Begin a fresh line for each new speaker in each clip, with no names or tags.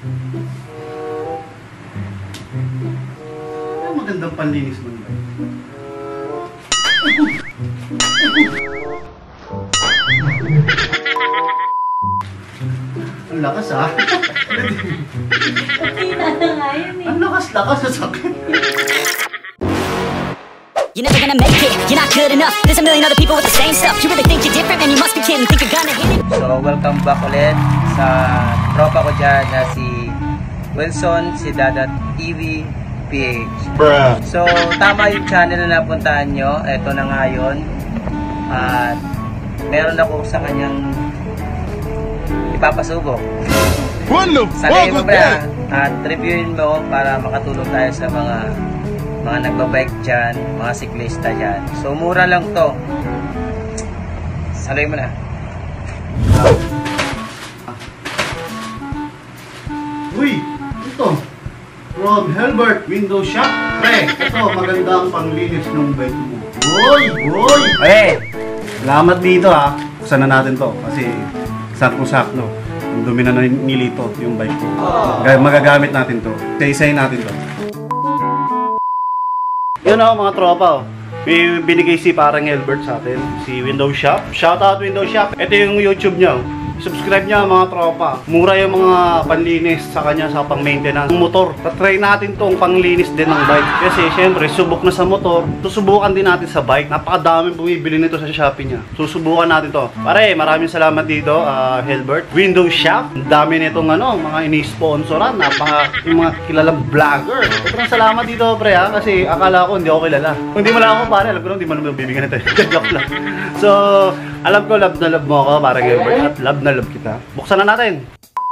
Ay, magandang panlinis mo ba? Ang lakas ah.
Tita na nga yun eh.
Ang lakas-lakas sa sakit.
You're never gonna make it, you're not good enough. There's a million other people with the same stuff. You really think you're different, man, you must be kidding. Think you're gonna hit it?
So, welcome back ulit sa tropa ko dyan na si Wilson, si Dadat TV PH.
Bruh.
So, tama yung channel na napuntahan nyo. Ito na nga yun. At meron ako sa kanyang ipapasubok. Sagay mo ba? At reviewin mo para makatulong tayo sa mga nagbabike dyan, mga siklista dyan. So, mura lang to. Salay mo na.
Uy, ito. From Helbert Window Shop. Pre, ito, magandang panglinis ng bike mo. Uy! Uy! Eh! Salamat dito ha. Buksan na natin to kasi sakto-sakto. Ang dumi na nilito yung bike ko. Magagamit natin to. Isa-isayin natin to. Yun o mga tropa o. May binigay si parang Helbert sa atin. Si Window Shop. Shoutout Window Shop. Ito yung YouTube niya. Subscribe niya mga tropa. Mura yung mga panlinis sa kanya sa pang-maintenance ng motor. Tatry natin tong panglinis din ng bike. Kasi syempre, subok na sa motor. Susubukan din natin sa bike. Napakadaming bumibili nito sa Shopee niya. Susubukan natin to. Pare, maraming salamat dito, Helbert. Window Shop. Ang dami nitong mga ini-sponsoran. Yung mga kilalang vlogger. Sobrang salamat dito, pre ha. Kasi akala ko hindi ako kilala. Kung hindi mo lang ako pare, alam ko lang hindi mo naman bibigyan nito. Joke lang. So, alam ko love na love mo ako, parang Helbert. At love na love kita. Buksan na natin.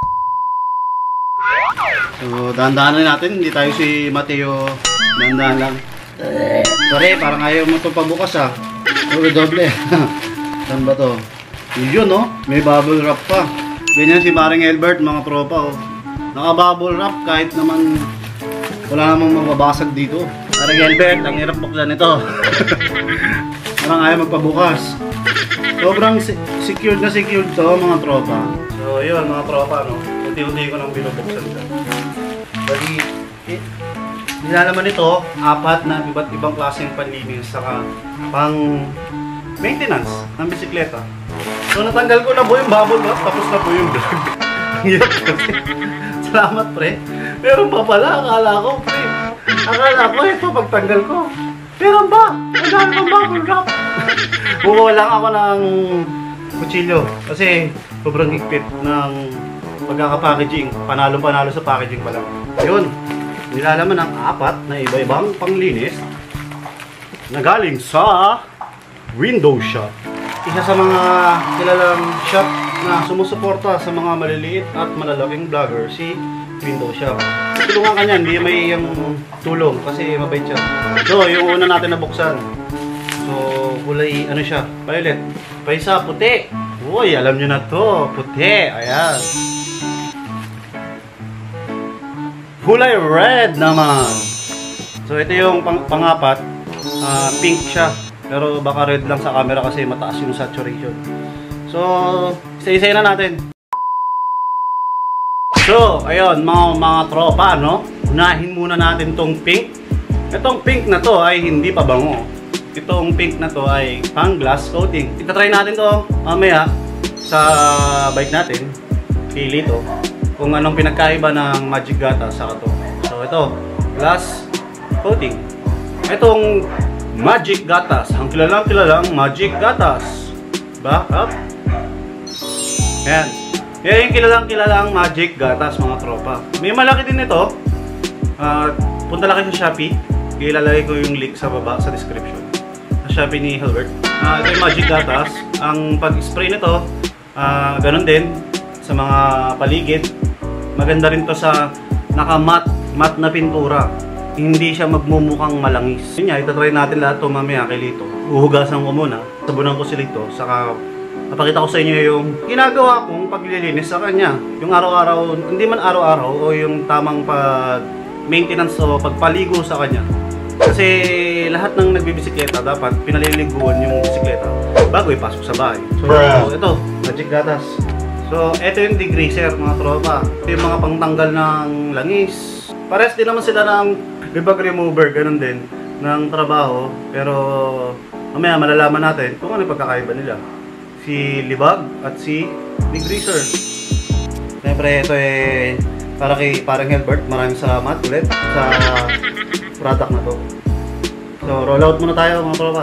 So, dahan-dahan na natin. Hindi tayo si Mateo. Dahan-dahan lang. Sorry, parang ayaw mo itong pabukas ah. Doble. Saan ba to? Yun no? May bubble wrap pa. Ganyan si parang Helbert, mga tropa oh. Naka-bubble wrap kahit naman wala namang mababasag dito. Parang Helbert, ang hirap buksan ito. Parang ayaw magpabukas. Sobrang secured na secured to mga tropa. So yun mga tropa no. Unti-unti ko nang binubuksan siya. Bali, nilalaman nito, 4 na iba't ibang klaseng panlinis saka pang maintenance ng bisikleta. So natanggal ko na po yung bubble wrap, tapos na po yung vlog. Salamat pre. Meron pa pala, akala ko pre. Akala ko ito pagtanggal ko. Meron ba? Ang dami pang bubble wrap. Bukuha lang ako ng kutsilyo kasi sobrang higpit ng pagkaka-packaging. Panalo-panalo sa packaging pa lang. Ayun, nilalaman ng 4 na iba-ibang panglinis na galing sa Window Shop. Isa sa mga kilalang shop na sumusuporta sa mga maliliit at malalaking vlogger, si Window Shop. Tulungan ka niyan, hindi may yung tulong kasi mabait siya. So, yung una natin nabuksan. So, kulay, ano siya? Violet. Pa isa, puti. Uy, alam nyo na to. Puti. Ayan. Kulay red naman. So, ito yung pang-4. Pink siya. Pero baka red lang sa camera kasi mataas yung saturation. So, isa-isa na natin. So, ayun, mga tropa, no? Unahin muna natin tong pink. Itong pink na to ay hindi pa bango. Itong pink na to ay pang glass coating. Itatry natin to mamaya sa bike natin. Pili to. Kung anong pinagkaiba ng Magic Gata sa to. So ito, glass coating. Itong Magic Gatas. Ang kilalang Magic Gatas. Back up. Ayan. Yan yung kilalang Magic Gatas mga tropa. May malaki din ito. Punta lang kayo sa Shopee. Ilalagay ko yung link sa baba sa description. Shopee ni Helbert. Ito yung Magic Gatas. Ang pag-spray nito, ganun din sa mga paligid. Maganda rin to sa naka-matte na pintura. Hindi siya magmumukhang malangis. Yun nga, itatry natin lahat ito mamaya kay Lito. Uhugasan ko muna. Sabunan ko si Lito. Saka napakita ko sa inyo yung ginagawa kong paglilinis sa kanya. Yung araw-araw, hindi man araw-araw o yung tamang pag-maintenance o pagpaligo sa kanya. Kasi lahat ng nagbibisikleta dapat pinaliliguan yung bisikleta bago ipasok sa bahay. So ito, Magic Gatas. So, ito yung degreaser mga tropa. Ito yung mga pangtanggal ng langis. Pares din naman sila ng debug remover, ganun din, ng trabaho. Pero, mamaya malalaman natin kung ano yung pagkakaiba nila. Si libag at si degreaser. Siyempre, ito para kay parang Helbert. Maraming salamat ulit sa product na to. So, roll out muna tayo mga tropa.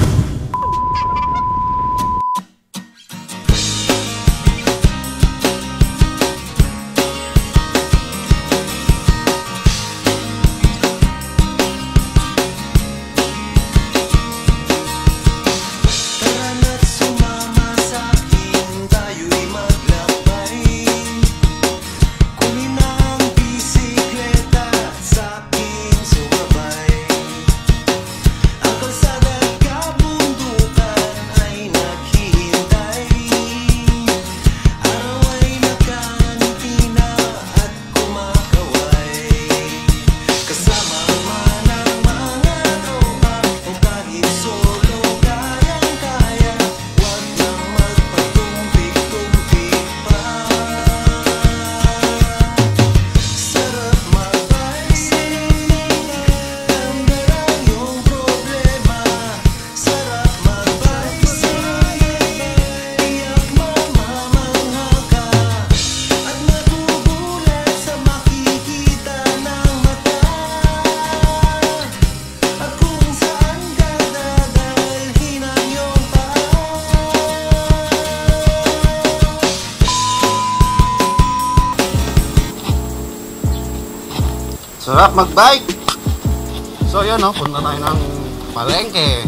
Sarap magbike! So yun no, punta tayo ng palengke.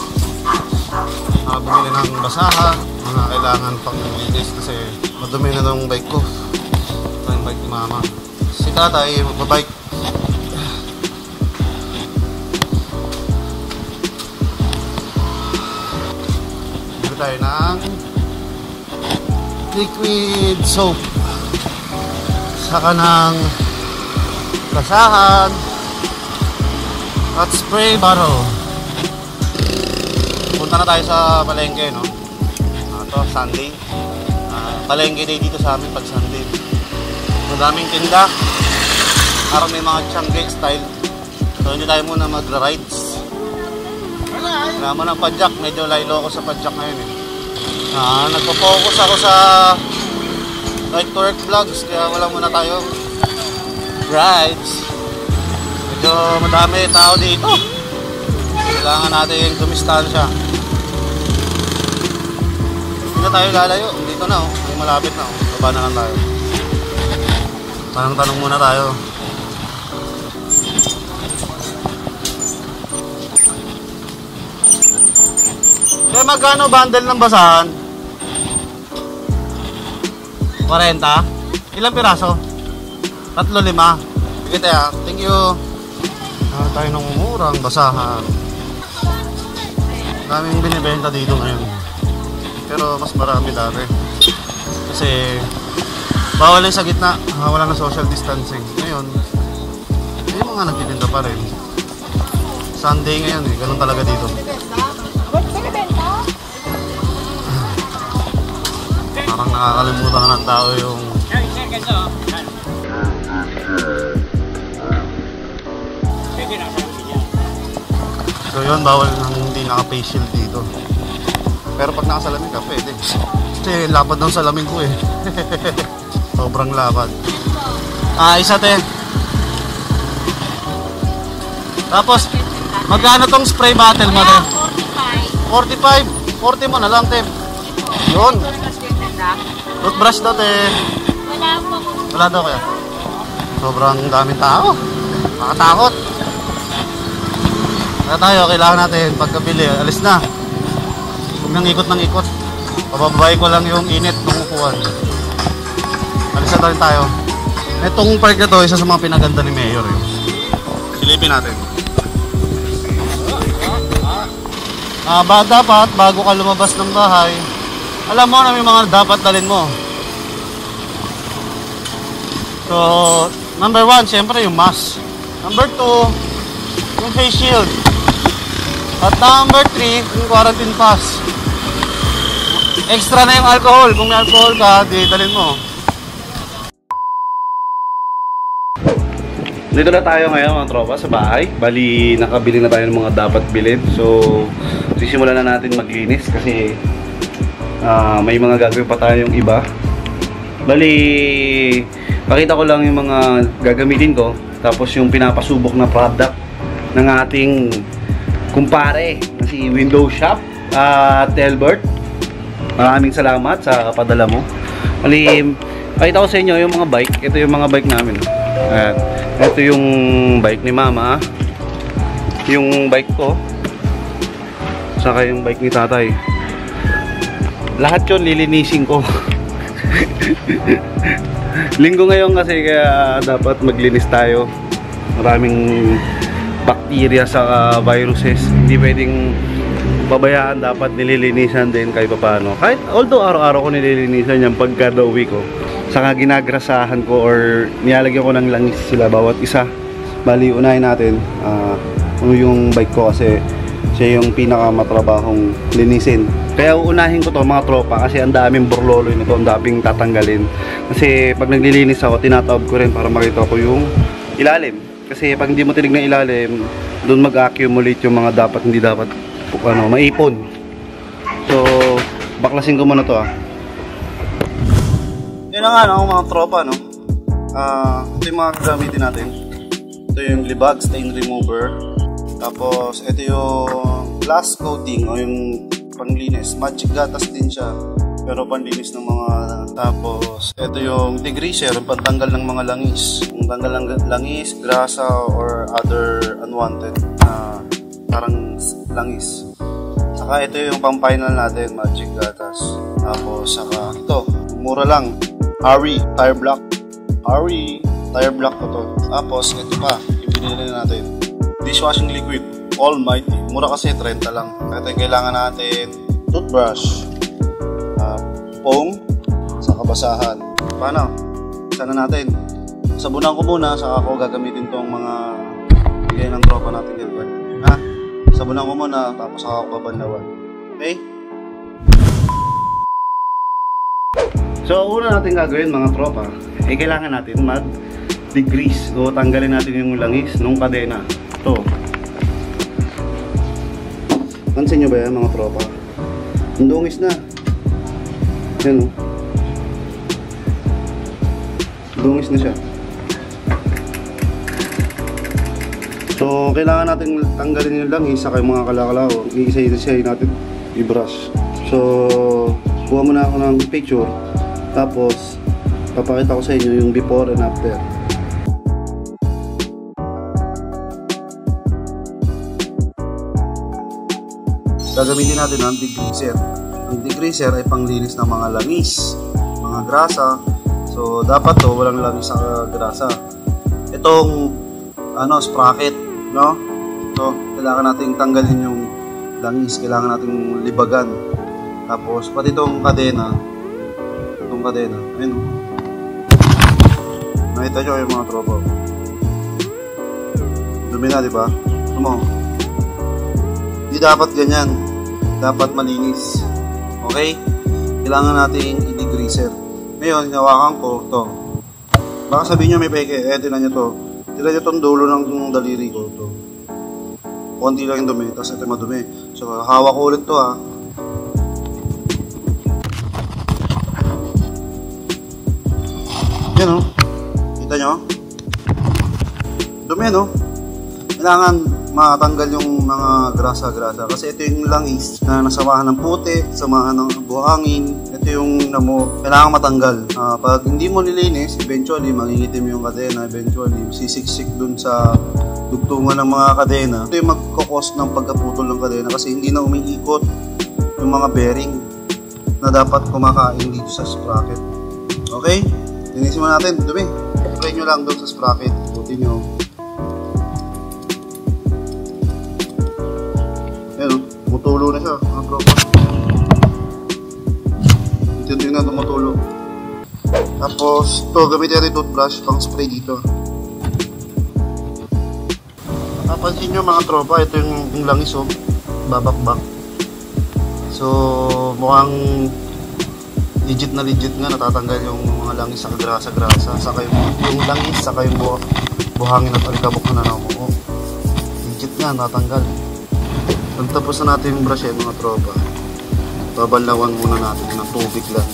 Bumili ng basahan, mga kailangan pang linis kasi madumi na ng bike ko. Ito yung bike ni mama. Si tatay magbabike. Bili tayo ng liquid soap. Saka ng basahan at spray bottle. Punta na tayo sa palengke, no? Ito, Sunday. Palengke day dito sa amin pag Sunday. Madaming tinda. Parang may mga Changi style. So hindi tayo muna magra-rides. Wala mo ng padjak. Medyo laylo ako sa padjak ngayon eh. Nagpo-focus ako sa Bike to Work vlogs. Kaya wala muna tayo rides. Medyo madami tao dito. Kailangan natin dumistansya. Hindi na tayo lalayo. Dito na may malapit na Baba na lang tayo. Tanong muna tayo. Kaya magkano bundle ng basahan? 40? Ilang piraso? 3-5. Sige tayo. Thank you. Tayo ng murang basahan. Daming binibenta dito ngayon. Pero mas marami dati. Kasi bawal yung sa gitna. Wala na social distancing. Ngayon, may mga nagtitinda pa rin. Sunday ngayon eh. Ganun talaga dito. Parang nakakalimutan na ng tao yung so yun, bawal nang hindi naka-face shield dito. Pero pag nakasalamin ka, pwede. Kasi lapad ng salamin ko eh. Sobrang lapad. Isa te. Tapos, magkano tong spray bottle mo te? 45. 40 mo na lang te. Yun. Toothbrush daw te. Wala daw kaya. Sobrang daming tao. Makatakot. Kaya tayo, kailangan natin pagkabili, alis na. Huwag nang ikot ng ikot. Pababay ko lang yung init ng upuan. Alis na tayo. Itong park na to, isa sa mga pinaganda ni Mayor. Silipin natin. Dapat, bago ka lumabas ng bahay, alam mo na may mga dapat dalhin mo. So, number 1, syempre yung mask. Number 2, yung face shield. At number 3, yung quarantine pass. extra na yung alcohol. Kung may alcohol ka, di dalhin mo. Dito na tayo ngayon mga tropa sa bahay. Bali, nakabili na tayo ng mga dapat bilhin. So, sisimulan na natin maglinis kasi may mga gagawin pa tayong iba. Bali, pakita ko lang yung mga gagamitin ko. Tapos yung pinapasubok na product ng ating kumpare na si Windows Shop at Elbert. Maraming salamat sa padala mo. Bali, pakita ko sa inyo yung mga bike. Ito yung mga bike namin. Ayan. Ito yung bike ni Mama. Yung bike ko. Saka yung bike ni Tatay. Lahat yun lilinisin ko. Linggo ngayon kasi kaya dapat maglinis tayo. Maraming bacteria sa viruses. Hindi pwedeng pabayaan, dapat nililinisan din kahit paano. Kahit although araw-araw ko nililinisan yung pagka uwi ko. Saka ginagrasahan ko or nilalagyan ko ng langis sila bawat isa. Bali, unahin natin yung bike ko kasi siya yung pinakamatrabahong linisin. Kaya uunahin ko to mga tropa kasi ang daming burloloy nito, ang daming tatanggalin. Kasi pag naglilinis ako, tinataob ko rin para makita ko yung ilalim. Kasi pag hindi mo tinignan ilalim, doon mag-accumulate yung mga dapat hindi dapat maipon. So, baklasin ko muna to Yun na nga mga tropa ito yung mga gagamitin natin. Ito yung libag stain remover. Tapos ito yung glass coating o yung panglinis. Magic gatas din siya pero panlinis ng mga. Tapos ito yung degreaser, yung pantanggal ng mga langis. Yung tanggal ng langis, grasa or other unwanted parang langis. Saka ito yung pang final natin, magic gatas. Tapos saka ito, mura lang. Ari tire block. Ari tire block ko to. Tapos ito pa, ibinili na natin. Dishwashing liquid, Almighty. Mura kasi 30 lang. Kaya kailangan natin toothbrush, foam, saka basahan. Paano? Sana natin. Sabunan ko muna, saka ako gagamitin tong mga bigay ng tropa natin dito. Sabunan ko muna, tapos saka ako babanlawan. Okay? So, una natin gagawin mga tropa, kailangan natin mag-degrease o tanggalin natin yung langis nung kadena. Ito. Pansin nyo ba yan mga tropa? Ang dungis na. Yan dungis na siya. So, kailangan natin tanggalin yung langis saka yung mga kalakalaw. Iisa-isa natin i-brush. So, kuha muna ako ng picture. Tapos, papakita ko sa inyo yung before and after. Gagamitin natin ang degreaser. Ang degreaser ay panglinis ng mga langis, mga grasa. So, dapat to walang langis sa grasa. Itong sprocket, no? So, kailangan nating tanggalin yung langis, kailangan nating libagan. Tapos, pati itong kadena. Ayun. Nakita nyo yung mga tropa. Dumi na, diba? Hindi dapat ganyan. Dapat malinis. Okay? Kailangan nating i-degreaser. Ngayon, hinawakan ko to. Baka sabihin nyo may peke. Tinan nyo to. Tinan nyo tong dulo ng daliri ko. To. Konti lang yung dumi. Tapos ito madumi. So, hawak ko ulit to Yan Kita nyo? Dumi Kailangan matanggal yung mga grasa-grasa. Kasi ito yung langis na nasamahan ng puti, samahan ng buhangin. Ito yung kailangan matanggal. Pag hindi mo nilinis, eventually mangingitim yung kadena. Eventually sisiksik dun sa dugtungan ng mga kadena. Ito yung magkakos ng pagkaputol ng kadena kasi hindi na umiikot yung mga bearing na dapat kumakain dito sa sprocket. Okay? Linisin mo natin, dumi. Try nyo lang doon sa sprocket. Putin nyo. Ayan tumutulo na siya. Mga tropa. Ito na tumutulo. Tapos, ito, gamitin natin toothbrush pang spray dito. Napansin nyo mga tropa, ito yung langis babakbak. So, mukhang legit nga natatanggal yung mga langis sa grasa-grasa, saka yung langis, saka yung buhangin at alikabok na nanamuo. Legit nga natanggal. Pagtapos na natin yung brush mga tropa, babanlawan muna natin ng tubig lang.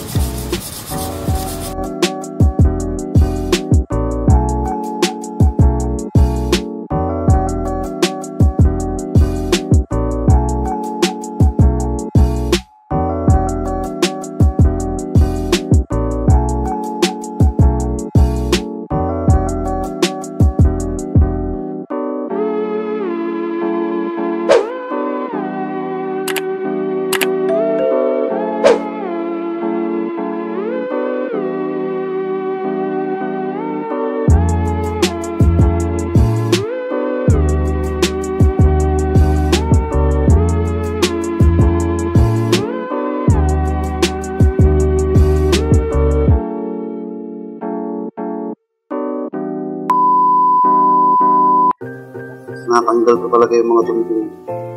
Natanggal ko talaga yung mga tumi-tumi.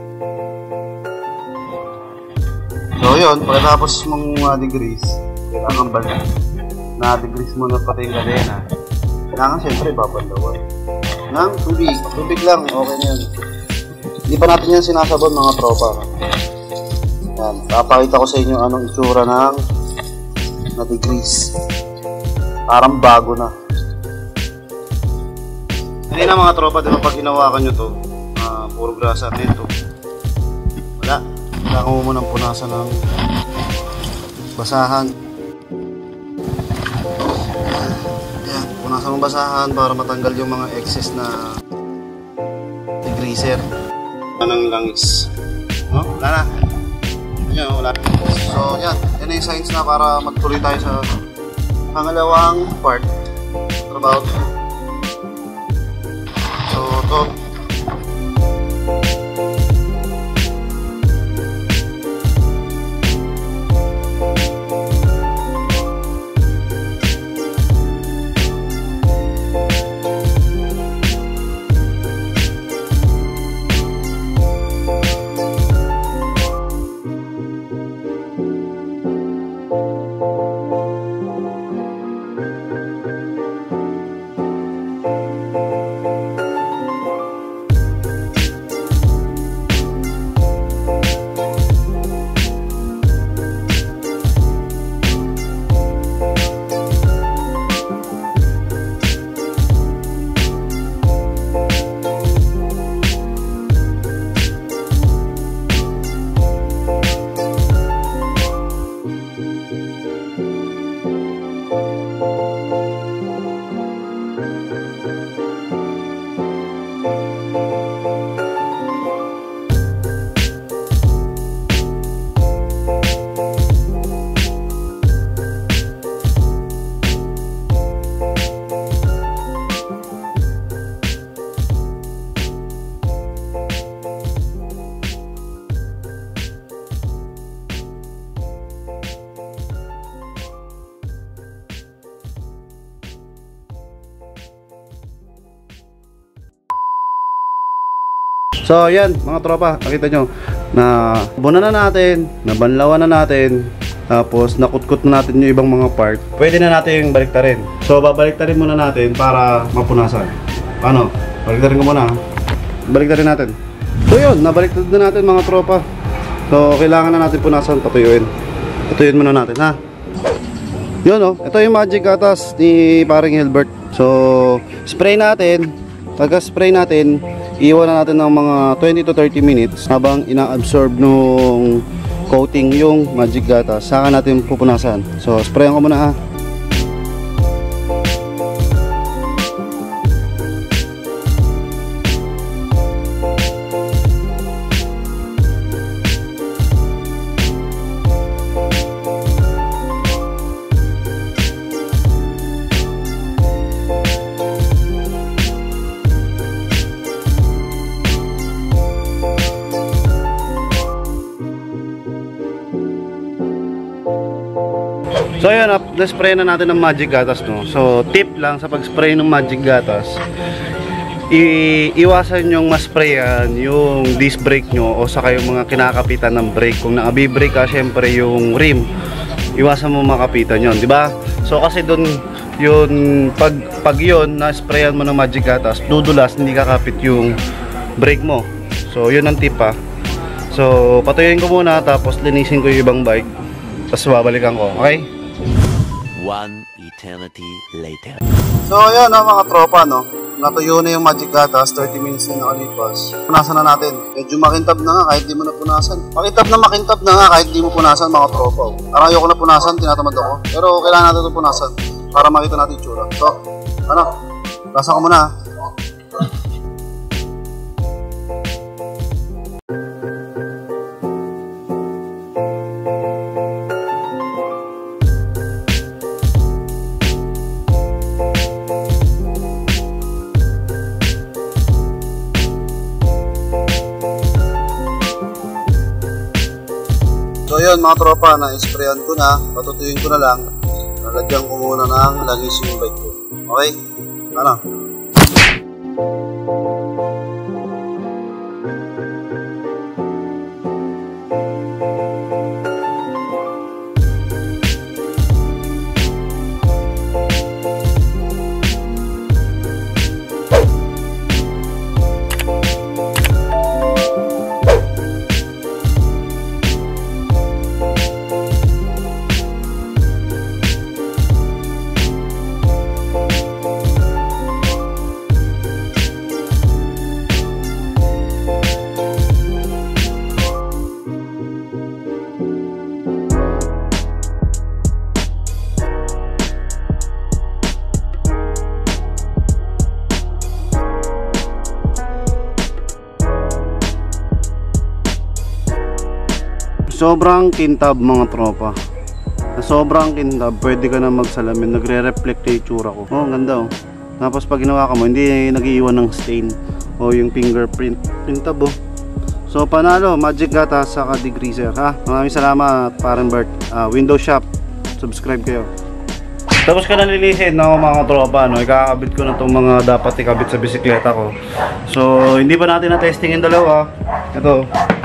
So yun, pagkatapos mong degrease, kailangan ba na-degrease mo na pati yung kadena. Kailangan siyempre babanlawan ng tubig. Tubig lang, okay na yun. Hindi pa natin yan sinasabon mga tropa. Yan, papakita ko sa inyo anong itsura ng na-degrease. Parang bago na. Hindi na mga tropa, diba pag hinawakan nyo to, puro grasa na ito. Wala. Kailangan mo munang punasan ng basahan. Yan, punasan ng basahan para matanggal yung mga excess na degreaser. Wala ng langis. No? Wala na. Yan, wala. So yan, yan yung signs na para magtuloy tayo sa pangalawang part. Trabaho. So, So yan mga tropa, nakita nyo na bunan na natin, nabanlawan na natin, tapos nakutkot na natin yung ibang mga part. Pwede na natin yung baliktarin. So babaliktarin muna natin para mapunasan. Paano? Baliktarin ko muna. Baliktarin natin. So yun, nabaliktad na natin mga tropa. So kailangan na natin punasan, patuyuin. Patuyuin muna natin ha. Yun oh, ito yung magic gatas ni paring Hilbert. So spray natin. Pagka-spray natin, iwan na natin ng mga 20 to 30 minutes habang ina-absorb nung coating yung magic gatas. Saka natin pupunasan. So, sprayan ko muna ha. So ayan, na-spray na natin ng magic gatas, no. So tip lang sa pag-spray ng magic gatas, iwasan yung ma-sprayan yung disc brake nyo o saka yung mga kinakapitan ng brake. Kung naka-brake ka, syempre yung rim iwasan mo makapitan yon, di ba? So kasi doon yun, pag yun na-sprayan mo ng magic gatas, dudulas, hindi kakapit yung brake mo. So yun ang tip ha. So patuyuin ko muna, tapos linisin ko yung ibang bike, tapos babalikan ko, okay?
One eternity later.
So ayan mga tropa, no, natuyo na yung magic gatas, 30 minutes na nakalipas. Punasan na natin. Medyo makintab na nga kahit di mo na punasan. Makintab na nga kahit di mo punasan mga tropa. Parang ayoko na punasan, tinatamad ako. Pero kailangan natin ito punasan para makita natin yung tsura. So, ano, punasan ko muna. So yun mga tropa, na-sprayan ko na, patutuyuin ko na lang, nalagyan ko muna ng langis yung bike ko. Okay? Ano? Sobrang kintab mga tropa. Sobrang kintab, pwede ka na magsalamin. Nagre-reflect yung itsura ko. Oh, ganda oh. Tapos pag ginawa ka mo, hindi nag-iiwan ng stain o yung fingerprint. Kintab oh. So panalo, magic gatas saka degreaser ha. Maraming salamat Parang Bert. Windows Shop, subscribe kayo. Tapos ka na lilisin no, mga tropa, no? Ikakabit ko na itong mga dapat ikabit sa bisikleta ko. So hindi pa natin na-testing yung dalawa. Ito,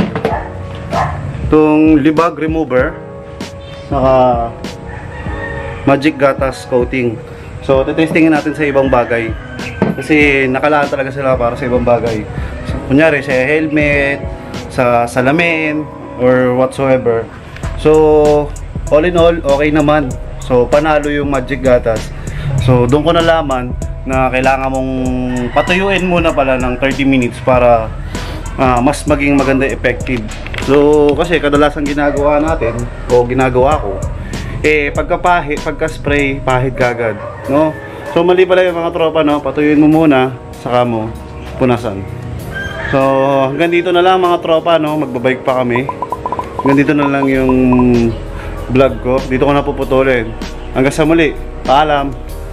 itong libag remover saka magic gatas coating. So testingin natin sa ibang bagay kasi nakalaan talaga sila para sa ibang bagay. So, kunyari sa helmet, sa salamin or whatsoever. So all in all, okay naman. So panalo yung magic gatas. So doon ko nalaman na kailangan mong patuyuin muna pala ng 30 minutes para mas maging maganda, effective. So kasi kadalasan ginagawa natin o ginagawa ko pagka spray pahid kagad, no? So mali pala yung mga tropa, no? Patuyuin mo muna saka mo punasan. So hanggang dito na lang mga tropa, no? Magbabike pa kami. Hanggang dito na lang yung vlog ko. Dito ko na puputulin. Hanggang sa muli. Paalam.